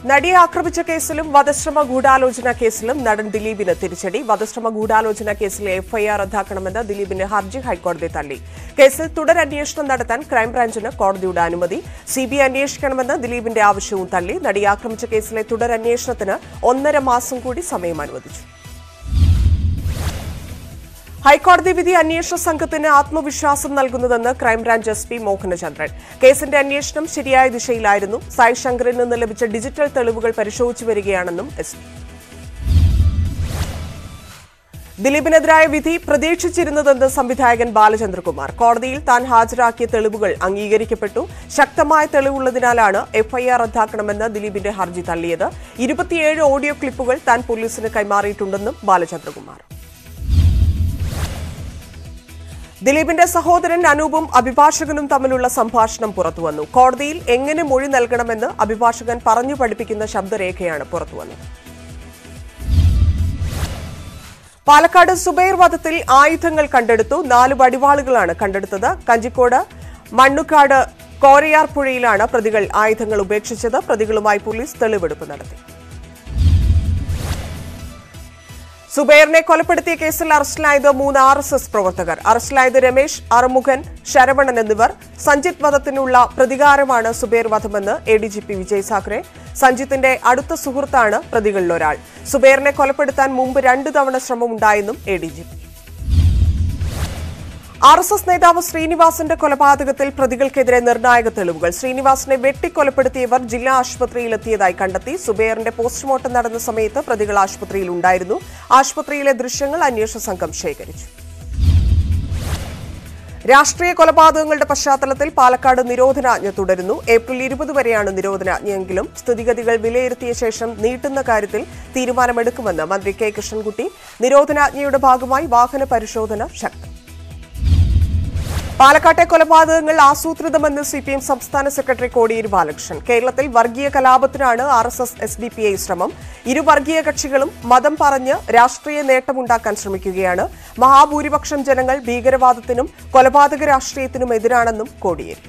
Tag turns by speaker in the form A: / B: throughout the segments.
A: നടിയെ ആക്രമിച്ച കേസിലും വധശ്രമ ഗൂഢാലോചന കേസിലും നടൻ ദിലീപിന് തിരിച്ചടി. വധശ്രമ ഗൂഢാലോചന കേസിലെ എഫ്ഐആർ റദ്ദാക്കണമെന്ന് ദിലീപിന്റെ ഹർജി ഹൈക്കോടതി തള്ളി. കേസിൽ തുടരന്വേഷണം നടത്താൻ ക്രൈംബ്രാഞ്ചിന് കോടതിയുടെ അനുമതി. സിബിഐ അന്വേഷിക്കണമെന്ന് ദിലീപിന്റെ ആവശ്യവും തള്ളി. നടിയെ ആക്രമിച്ച കേസിലെ തുടരന്വേഷണത്തിന് 1.5 മാസം കൂടി സമയം അനുവദിച്ചു. ഹൈക്കോടതി വിധി അന്വേഷണ സംഘത്തിന് ആത്മവിശ്വാസം നൽകുന്നതെന്ന് ക്രൈംബ്രാഞ്ച് എസ്പി മോഹനചന്ദ്രൻ. കേസിന്റെ അന്വേഷണം ശരിയായ ദിശയിലായിരുന്നു. സായ് ശങ്കറിൽ നിന്ന് ലഭിച്ച ഡിജിറ്റൽ തെളിവുകൾ പരിശോധിച്ചു വരികയാണെന്നും എസ്പി. ദിലീപിനെതിരായ വിധി പ്രതീക്ഷിച്ചിരുന്നതെന്ന് സംവിധായകൻ ബാലചന്ദ്രകുമാർ. കോടതിയിൽ താൻ ഹാജരാക്കിയ തെളിവുകൾ അംഗീകരിക്കപ്പെട്ടു. ശക്തമായ തെളിവുള്ളതിനാലാണ് എഫ്ഐആർ റദ്ദാക്കണമെന്ന് ദിലീപിന്റെ ഹർജി തള്ളിയത്. 27 ഓഡിയോ ക്ലിപ്പുകൾ താൻ പോലീസിന് കൈമാറിയിട്ടുണ്ടെന്നും ബാലചന്ദ്രകുമാർ. ദിലീപിന്റെ സഹോദരൻ അനൂപും അഭിഭാഷകനും തമ്മിലുള്ള സംഭാഷണം പുറത്തുവന്നു. കോടതിയിൽ എങ്ങനെ മൊഴി നൽകണമെന്ന് അഭിഭാഷകൻ പറഞ്ഞു പഠിപ്പിക്കുന്ന ശബ്ദരേഖയാണ് പുറത്തുവന്നത്. പാലക്കാട് സുബൈർ വധത്തിൽ ആയുധങ്ങൾ കണ്ടെടുത്തു. 4 വടിവാളുകളാണ് കണ്ടെടുത്തത്. കഞ്ചിക്കോട് മണ്ണുകാട് കോരയാർ പുഴയിലാണ് പ്രതികൾ ആയുധങ്ങൾ ഉപേക്ഷിച്ചത്. പ്രതികളുമായി പോലീസ് തെളിവെടുപ്പ് നടത്തി. സുബൈറിനെ കൊലപ്പെടുത്തിയ കേസിൽ അറസ്റ്റിലായത് 3 RSS പ്രവർത്തകർ. അറസ്റ്റിലായത് രമേശ്, അറുമുഖൻ, ശരവണൻ എന്നിവർ. സഞ്ജിത്ത് വധത്തിനുള്ള പ്രതികാരമാണ് സുബൈർ വധമെന്ന് ADGP വിജയ് സാഖറെ. സഞ്ജിത്തിന്റെ അടുത്ത സുഹൃത്താണ് പ്രതികളിലൊരാൾ. സുബൈറിനെ കൊലപ്പെടുത്താൻ മുമ്പ് 2 തവണ ശ്രമമുണ്ടായെന്നും ADGP. RSS നേതാവ് ശ്രീനിവാസന്റെ കൊലപാതകത്തിൽ പ്രതികൾക്കെതിരെ നിർണായക തെളിവുകൾ. ശ്രീനിവാസനെ വെട്ടിക്കൊലപ്പെടുത്തിയവർ ജില്ലാ ആശുപത്രിയിലെത്തിയതായി കണ്ടെത്തി. സുബൈറിന്റെ പോസ്റ്റ്മോർട്ടം നടന്ന സമയത്ത് പ്രതികൾ ആശുപത്രിയിൽ ഉണ്ടായിരുന്നു. ആശുപത്രിയിലെ ദൃശ്യങ്ങൾ അന്വേഷണ സംഘം ശേഖരിച്ചു. രാഷ്ട്രീയ കൊലപാതകങ്ങളുടെ പശ്ചാത്തലത്തിൽ പാലക്കാട് നിരോധനാജ്ഞ തുടരുന്നു. ഏപ്രിൽ 20 വരെയാണ് നിരോധനാജ്ഞയെങ്കിലും സ്ഥിതിഗതികൾ വിലയിരുത്തിയ ശേഷം നീട്ടുന്ന കാര്യത്തിൽ തീരുമാനമെടുക്കുമെന്ന് മന്ത്രി കെ കൃഷ്ണൻകുട്ടി. നിരോധനാജ്ഞയുടെ ഭാഗമായി വാഹന പരിശോധന ശക്തം. പാലക്കാട്ടെ കൊലപാതകങ്ങൾ ആസൂത്രിതമെന്ന് CPM സംസ്ഥാന സെക്രട്ടറി കോടിയേരി ബാലകൃഷ്ണൻ. കേരളത്തിൽ വർഗീയ കലാപത്തിനാണ് RSS SDPI ശ്രമം. ഇരുവർഗീയ കക്ഷികളും മതം പറഞ്ഞ് രാഷ്ട്രീയ നേട്ടമുണ്ടാക്കാൻ ശ്രമിക്കുകയാണ്. മഹാഭൂരിപക്ഷം ജനങ്ങൾ ഭീകരവാദത്തിനും കൊലപാതക രാഷ്ട്രീയത്തിനും എതിരാണെന്നും കോടിയേരി.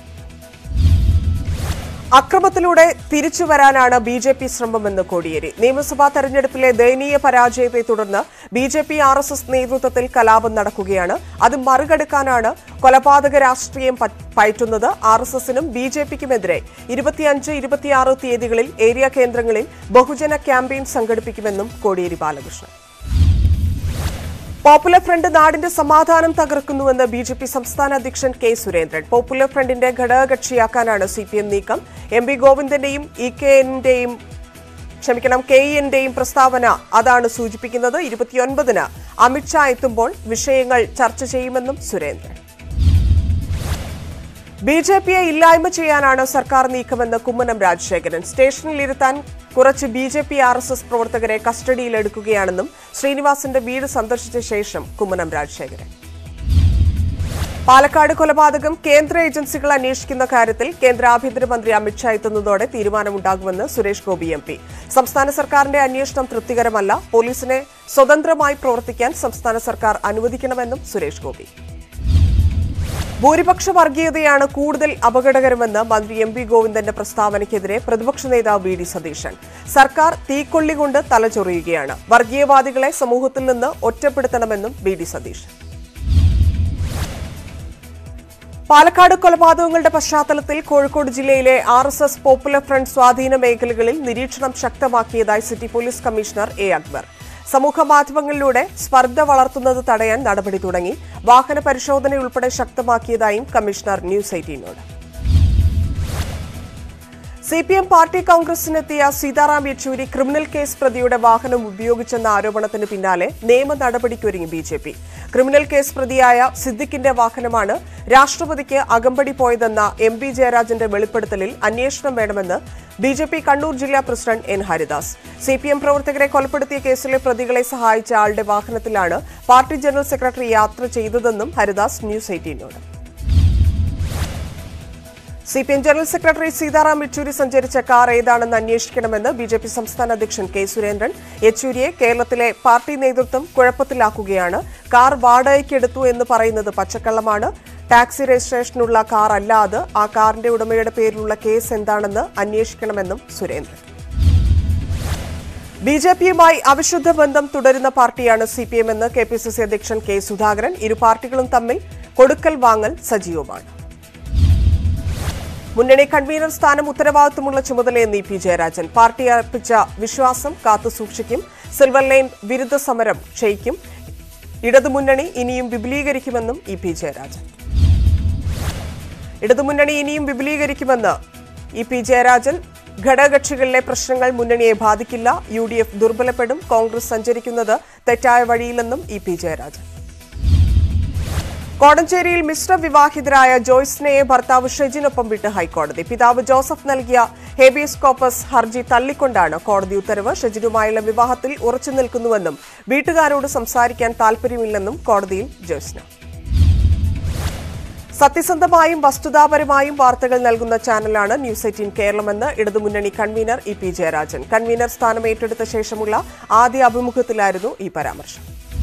A: അക്രമത്തിലൂടെ തിരിച്ചുവരാനാണ് BJP ശ്രമമെന്ന് കോടിയേരി. നിയമസഭാ തെരഞ്ഞെടുപ്പിലെ ദയനീയ പരാജയത്തെ തുടർന്ന് BJP RSS നേതൃത്വത്തിൽ കലാപം നടക്കുകയാണ്. അത് മറികടക്കാനാണ് കൊലപാതക രാഷ്ട്രീയം പയറ്റുന്നത്. RSSനും BJPക്കുമെതിരെ 25, 26 തീയതികളിൽ ഏരിയ കേന്ദ്രങ്ങളിൽ ബഹുജന ക്യാമ്പയിൻ സംഘടിപ്പിക്കുമെന്നും കോടിയേരി ബാലകൃഷ്ണൻ. പോപ്പുലർ ഫ്രണ്ട് നാടിന്റെ സമാധാനം തകർക്കുന്നുവെന്ന് BJP സംസ്ഥാന അധ്യക്ഷൻ കെ സുരേന്ദ്രൻ. പോപ്പുലർ ഫ്രണ്ടിന്റെ ഘടകകക്ഷിയാക്കാനാണ് CPM നീക്കം. MP ഗോവിന്ദന്റെയും KENന്റെയും പ്രസ്താവന അതാണ് സൂചിപ്പിക്കുന്നത്. 29-ന് അമിത്ഷാ എത്തുമ്പോൾ വിഷയങ്ങൾ ചർച്ച ചെയ്യുമെന്നും സുരേന്ദ്രൻ. BJPയെ ഇല്ലായ്മ ചെയ്യാനാണ് സർക്കാർ നീക്കമെന്ന് കുമ്മനം രാജശേഖരൻ. സ്റ്റേഷനിലിരുത്താൻ കുറച്ച് BJP RSS പ്രവർത്തകരെ കസ്റ്റഡിയിലെടുക്കുകയാണെന്നും ശ്രീനിവാസന്റെ വീട് സന്ദർശിച്ച ശേഷം കുമ്മനം രാജശേഖരൻ. പാലക്കാട് കൊലപാതകം കേന്ദ്ര ഏജൻസികൾ അന്വേഷിക്കുന്ന കാര്യത്തിൽ കേന്ദ്ര ആഭ്യന്തരമന്ത്രി അമിത്ഷാ എത്തുന്നതോടെ തീരുമാനമുണ്ടാകുമെന്ന് സുരേഷ് ഗോപി MP. സംസ്ഥാന സർക്കാരിന്റെ അന്വേഷണം തൃപ്തികരമല്ല. പോലീസിനെ സ്വതന്ത്രമായി പ്രവർത്തിക്കാൻ സംസ്ഥാന സർക്കാർ അനുവദിക്കണമെന്നും സുരേഷ് ഗോപി. ഭൂരിപക്ഷ വർഗീയതയാണ് കൂടുതൽ അപകടകരമെന്ന് മന്ത്രി MP ഗോവിന്ദന്റെ പ്രസ്താവനയ്ക്കെതിരെ പ്രതിപക്ഷ നേതാവ് VD സതീശൻ. സർക്കാർ തീക്കൊള്ളികൊണ്ട് തലചൊറിയുകയാണ്. വർഗീയവാദികളെ സമൂഹത്തിൽ നിന്ന് ഒറ്റപ്പെടുത്തണമെന്നും VD സതീശൻ. പാലക്കാട് കൊലപാതകങ്ങളുടെ പശ്ചാത്തലത്തിൽ കോഴിക്കോട് ജില്ലയിലെ RSS പോപ്പുലർ ഫ്രണ്ട് സ്വാധീന മേഖലകളിൽ നിരീക്ഷണം ശക്തമാക്കിയതായി city police commissioner A. Akbar. സമൂഹമാധ്യമങ്ങളിലൂടെ സ്പർദ്ധ വളർത്തുന്നത് തടയാൻ നടപടി തുടങ്ങി. വാഹന പരിശോധനയുൾപ്പെടെ ശക്തമാക്കിയതായും കമ്മീഷണർ ന്യൂസ് 18നോട്. CPM പാർട്ടി കോൺഗ്രസിനെത്തിയ സീതാറാം യെച്ചൂരി ക്രിമിനൽ കേസ് പ്രതിയുടെ വാഹനം ഉപയോഗിച്ചെന്ന ആരോപണത്തിന് പിന്നാലെ നിയമ നടപടിക്കൊരുങ്ങി BJP. ക്രിമിനൽ കേസ് പ്രതിയായ സിദ്ദിഖിന്റെ വാഹനമാണ് രാഷ്ട്രപതിക്ക് അകമ്പടി പോയതെന്ന MP ജയരാജന്റെ വെളിപ്പെടുത്തലിൽ അന്വേഷണം വേണമെന്ന് BJP കണ്ണൂർ ജില്ലാ പ്രസിഡന്റ് N. ഹരിദാസ്. CPM പ്രവർത്തകരെ കൊലപ്പെടുത്തിയ കേസിലെ പ്രതികളെ സഹായിച്ച ആളുടെ വാഹനത്തിലാണ് പാർട്ടി ജനറൽ സെക്രട്ടറി യാത്ര ചെയ്തതെന്നും ഹരിദാസ് ന്യൂസ് 18നോട്. CPM general secretary Sitaram Yechury സഞ്ചരിച്ച കാർ ഏതാണെന്ന് അന്വേഷിക്കണമെന്ന് BJP സംസ്ഥാന അധ്യക്ഷൻ കെ സുരേന്ദ്രൻ. യെച്ചൂരിയെ കേരളത്തിലെ പാർട്ടി നേതൃത്വം കുഴപ്പത്തിലാക്കുകയാണ്. കാർ വാടകയ്ക്കെടുത്തു എന്ന് പറയുന്നത് പച്ചക്കള്ളമാണ്. ടാക്സി രജിസ്ട്രേഷനുള്ള കാർ അല്ല അത്. ആ കാറിന്റെ ഉടമയുടെ പേരിലുള്ള കേസ് എന്താണെന്ന് അന്വേഷിക്കണമെന്നും സുരേന്ദ്രൻ. ബിജെപിയുമായി അവിശുദ്ധ ബന്ധം തുടരുന്ന പാർട്ടിയാണ് സിപിഎം എന്ന് കെപിസിസി അധ്യക്ഷൻ കെ സുധാകരൻ. ഇരു പാർട്ടികളും തമ്മിൽ കൊടുക്കൽ വാങ്ങൽ സജീവമാണ്. മുന്നണി കൺവീനർ സ്ഥാനം ഉത്തരവാദിത്തമുള്ള ചുമതലയെന്ന് ഇ.പി. ജയരാജൻ. പാർട്ടി അർപ്പിച്ച വിശ്വാസം കാത്തുസൂക്ഷിക്കും. സിൽവർ ലൈൻ വിരുദ്ധ സമരം ക്ഷയിക്കും. ഇടതുമുന്നണി ഇനിയും വിപുലീകരിക്കുമെന്നും ഇ.പി. ജയരാജൻ. ഇടതുമുന്നണി ഇനിയും വിപുലീകരിക്കുമെന്ന് ഇ.പി. ജയരാജൻ. ഘടകകക്ഷികളിലെ പ്രശ്നങ്ങൾ മുന്നണിയെ ബാധിക്കില്ല. UDF ദുർബലപ്പെടും. കോൺഗ്രസ് സഞ്ചരിക്കുന്നത് തെറ്റായ വഴിയിലെന്നും ഇ.പി. ജയരാജൻ. കോടഞ്ചേരിയിൽ മിശ്ര വിവാഹിതരായ ജോയ്സ്നയെ ഭർത്താവ് ഷെജിനൊപ്പം വിട്ട് ഹൈക്കോടതി. പിതാവ് ജോസഫ് നൽകിയ ഹേബിയസ് കോർപ്പസ് ഹർജി തള്ളിക്കൊണ്ടാണ് കോടതി ഉത്തരവ്. ഷെജിനുമായുള്ള വിവാഹത്തിൽ ഉറച്ചു നിൽക്കുന്നുവെന്നും വീട്ടുകാരോട് സംസാരിക്കാൻ താൽപര്യമില്ലെന്നും കോടതിയിൽ ജോയ്സ്ന. സത്യസന്ധമായും വസ്തുതാപരമായും വാർത്തകൾ നൽകുന്ന ചാനലാണ് ന്യൂസ് 18 കേരളമെന്ന് ഇടതുമുന്നണി കൺവീനർ ഇ.പി. ജയരാജൻ. കൺവീനർ സ്ഥാനം ഏറ്റെടുത്ത ശേഷമുള്ള ആദ്യ അഭിമുഖത്തിലായിരുന്നു ഈ പരാമർശം.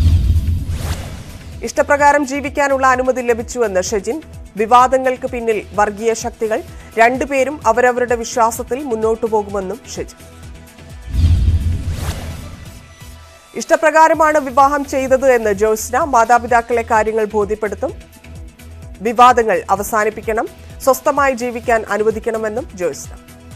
A: ഇഷ്ടപ്രകാരം ജീവിക്കാനുള്ള അനുമതി ലഭിച്ചുവെന്ന് ഷെജിൻ. വിവാദങ്ങൾക്ക് പിന്നിൽ വർഗീയ ശക്തികൾ. രണ്ടുപേരും അവരവരുടെ വിശ്വാസത്തിൽ മുന്നോട്ടു പോകുമെന്നും ഷെജിൻ. ഇഷ്ടപ്രകാരമാണ് വിവാഹം ചെയ്തത് എന്ന് ജോയ്സ്ന. മാതാപിതാക്കളെ കാര്യങ്ങൾ ബോധ്യപ്പെടുത്തും. വിവാദങ്ങൾ അവസാനിപ്പിക്കണം. സ്വസ്ഥമായി ജീവിക്കാൻ അനുവദിക്കണമെന്നും ജോയ്സ്ന.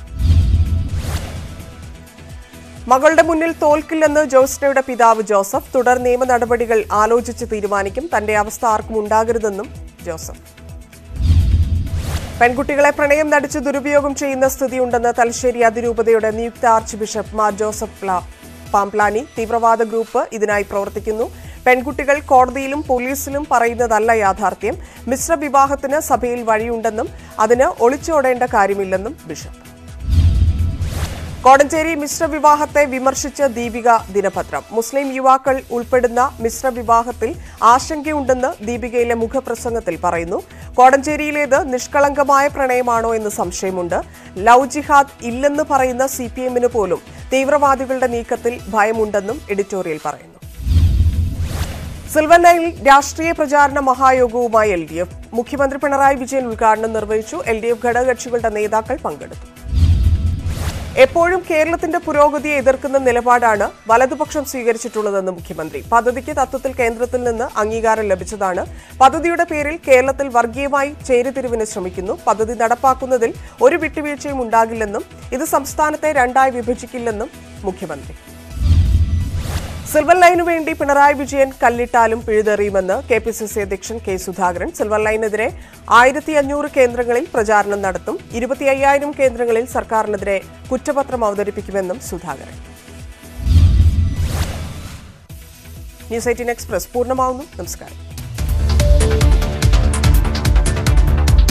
A: മകളുടെ മുന്നിൽ തോൽക്കില്ലെന്ന് ജോയ്സ്നയുടെ പിതാവ് ജോസഫ്. തുടർ നിയമ നടപടികൾ ആലോചിച്ച് തീരുമാനിക്കും. തന്റെ അവസ്ഥ ആർക്കും ഉണ്ടാകരുതെന്നും ജോസഫ്. പെൺകുട്ടികളെ പ്രണയം നടിച്ച് ദുരുപയോഗം ചെയ്യുന്ന സ്ഥിതിയുണ്ടെന്ന് തലശ്ശേരി അതിരൂപതയുടെ നിയുക്ത archbishop Mar Joseph Pamplany. തീവ്രവാദ ഗ്രൂപ്പ് ഇതിനായി പ്രവർത്തിക്കുന്നു. പെൺകുട്ടികൾ കോടതിയിലും പോലീസിലും പറയുന്നതല്ല യാഥാർത്ഥ്യം. മിശ്ര വിവാഹത്തിന് സഭയിൽ വഴിയുണ്ടെന്നും അതിന് ഒളിച്ചോടേണ്ട കാര്യമില്ലെന്നും ബിഷപ്പ്. കോടഞ്ചേരി മിശ്ര വിവാഹത്തെ വിമർശിച്ച് ദീപിക ദിനപത്രം. മുസ്ലിം യുവാക്കൾ ഉൾപ്പെടുന്ന മിശ്ര വിവാഹത്തിൽ ആശങ്കയുണ്ടെന്ന് ദീപികയിലെ മുഖപ്രസംഗത്തിൽ പറയുന്നു. കോടഞ്ചേരിയിലേത് നിഷ്കളങ്കമായ പ്രണയമാണോ എന്ന് സംശയമുണ്ട്. ലവ് ജിഹാദ് ഇല്ലെന്ന് പറയുന്ന CPM-ന് പോലും തീവ്രവാദികളുടെ നീക്കത്തിൽ ഭയമുണ്ടെന്നും എഡിറ്റോറിയൽ പറയുന്നു. സിൽവർ ലൈനിൽ രാഷ്ട്രീയ പ്രചാരണ മഹായോഗവുമായി LDF. മുഖ്യമന്ത്രി പിണറായി വിജയൻ ഉദ്ഘാടനം നിർവഹിച്ചു. LDF ഘടകകക്ഷികളുടെ നേതാക്കൾ പങ്കെടുത്തു. എപ്പോഴും കേരളത്തിന്റെ പുരോഗതിയെ എതിർക്കുന്ന നിലപാടാണ് വലതുപക്ഷം സ്വീകരിച്ചിട്ടുള്ളതെന്ന് മുഖ്യമന്ത്രി. പദ്ധതിക്ക് തത്വത്തിൽ കേന്ദ്രത്തിൽ നിന്ന് അംഗീകാരം ലഭിച്ചതാണ്. പദ്ധതിയുടെ പേരിൽ കേരളത്തിൽ വർഗീയമായി ചേരിതിരിവിന് ശ്രമിക്കുന്നു. പദ്ധതി നടപ്പാക്കുന്നതിൽ ഒരു വിട്ടുവീഴ്ചയും ഉണ്ടാകില്ലെന്നും ഇത് സംസ്ഥാനത്തെ രണ്ടായി വിഭജിക്കില്ലെന്നും മുഖ്യമന്ത്രി. സിൽവർ ലൈനു വേണ്ടി പിണറായി വിജയൻ കല്ലിട്ടാലും പിഴുതെറിയുമെന്ന് KPCC അധ്യക്ഷൻ കെ സുധാകരൻ. സിൽവർ ലൈനെതിരെ 1500 കേന്ദ്രങ്ങളിൽ പ്രചാരണം നടത്തും. 25,000 കേന്ദ്രങ്ങളിൽ സർക്കാരിനെതിരെ കുറ്റപത്രം അവതരിപ്പിക്കുമെന്നും സുധാകരൻ. ന്യൂസ് 18 എക്സ്പ്രസ് പൂർണ്ണമാവുന്നു. നമസ്കാരം.